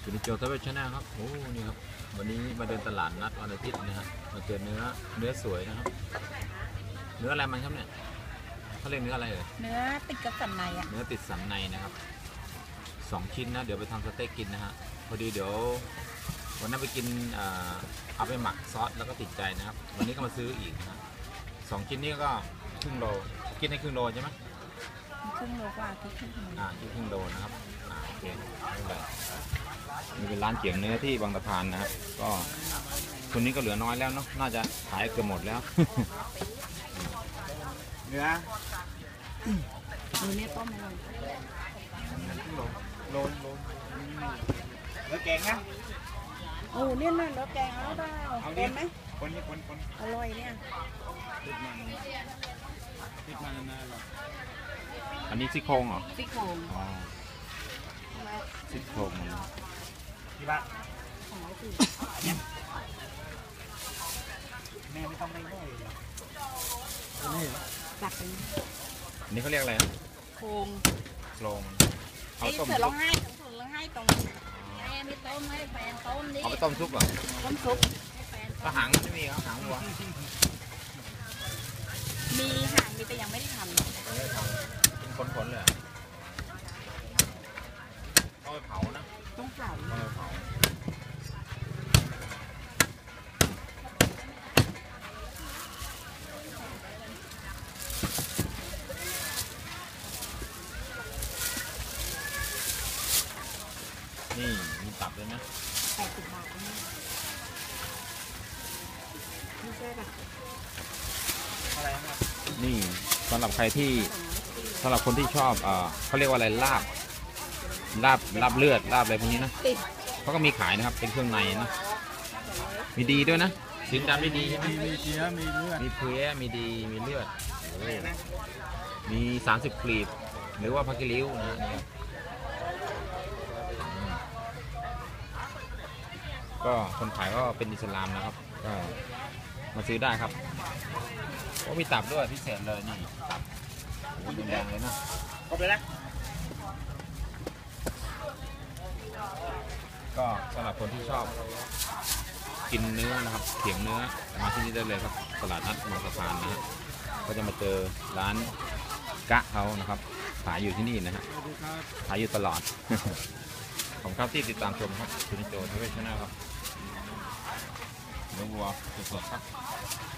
สุนิโจทเวชนาครับโอ้นี่ครับวันนี้มาเดินตลาดนัดวันอาทิตย์นะฮะมาเจอเนื้อสวยนะครับเนื้ออะไรมันครับเนี่ยเขาเรียกเนื้ออะไรเอ่ยเนื้อติดกับสันในอ่ะเนื้อติดสันในนะครับ2 ชิ้นนะเดี๋ยวไปทำสเต็กกินนะฮะพอดีเดี๋ยววันนั้นไปกินเอาไปหมักซอสแล้วก็ติดใจนะครับวันนี้ก็มาซื้ออีกนะฮะ2 ชิ้นนี้ก็ครึ่งโลกินในครึ่งโลใช่ไหมครึ่งโลกว่าที่ครึ่งโลที่ครึ่งโลนะครับโอเคไม่เป็นไรนี่เป็นร้านเกี๊ยวเนื้อที่บางสะพานนะครับก็คนนี้ก็เหลือน้อยแล้วเนาะน่าจะขายเกือบหมดแล้วเนื้อต้มเลยโลเนื้อแกงนะโอ้เนี่ยน่ะแล้วแกงเอาเปล่าเอาไหมคนอร่อยเนี่ยติดมันนานๆหรออันนี้ซี่โครงเหรอซี่โครงซี่โครงที่บ้าน 240 แม่ไม่ต้องได้ด้วยจัดเป็นอันนี้เขาเรียกอะไรโครงเอาต้มเสือร้องไห้ตรงแม่ไม่ต้มให้แฟนต้มดิเอาไปต้มซุปเหรอต้มซุปก็หางไม่มีครับหางวัวมีหางมีแต่ยังไม่ได้ทำเป็นขนเลยเอาไปเผานะต้องเผานี่มีตับเลยนะ 80 บาทนี่ไม่ใช่แบบอะไรนะนี่สำหรับใครที่สำหรับคนที่ชอบเขาเรียกว่าอะไรลาบเลือดลาบอะไรพวกนี้นะเขาก็มีขายนะครับเป็นเครื่องในนะมีดีด้วยนะชิ้นดำไม่ดีใช่ไหมมีเชื้อมีเลือดมีเพลี้ยมีดีมีเลือดมี30 กลีบหรือว่าพักกิริ้วนะก็คนขายก็เป็นอิสลามนะครับก็มาซื้อได้ครับโอ้มีตับด้วยพิเศษเลยนี่ตับโอ้แดงเลยนะครบเลยนะก็สำหรับคนที่ชอบกินเนื้อนะครับเขียงเนื้อมาที่นี่ได้เลยครับตลาดนัดบางสะพานนะก็จะมาเจอร้านกะเขานะครับขายอยู่ที่นี่นะฮะขายอยู่ตลอดผมครับที่ติดตามชมครับคุณโจทเวชนาครับเนื้อวัวสดๆครับ